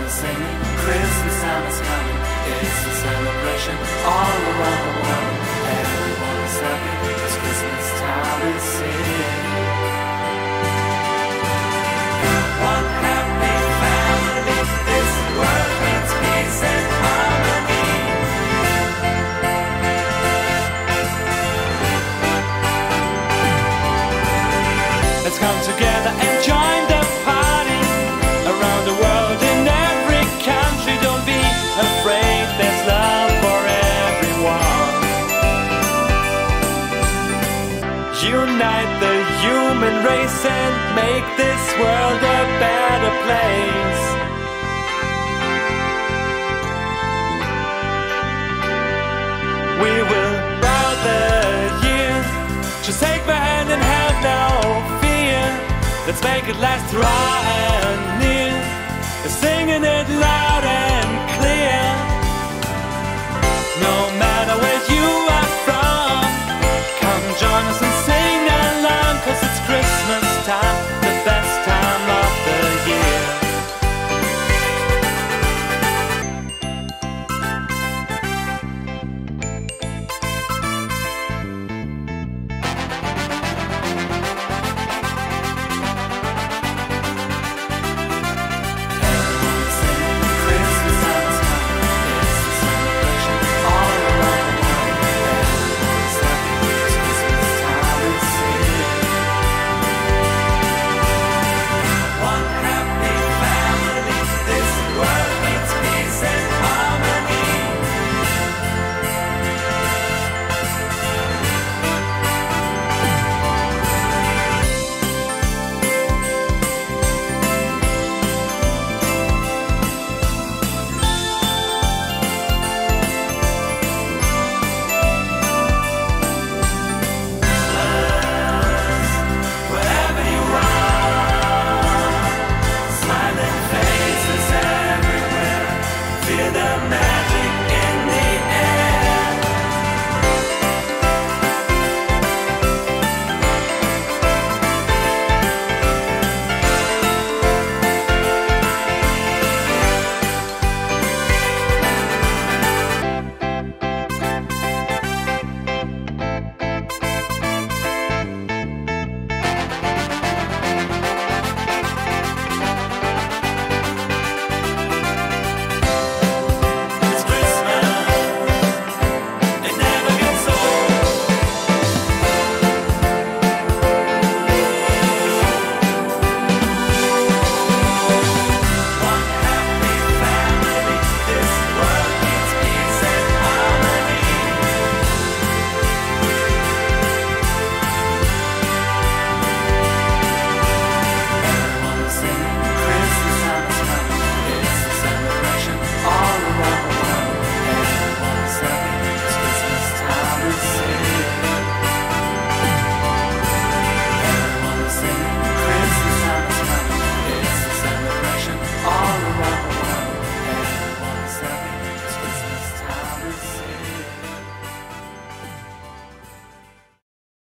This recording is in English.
are singing, Christmas time is coming. It's a celebration all around the world. Everyone is happy, cause Christmas time is here. One happy family, this world needs peace and harmony. Let's come together and join the party around the world in every country. Don't be afraid, there's love for everyone. Unite the human race and make this world a better place. We will rout the year. Just take my hand and have no fear. Let's make it last through and near. Singing it loud.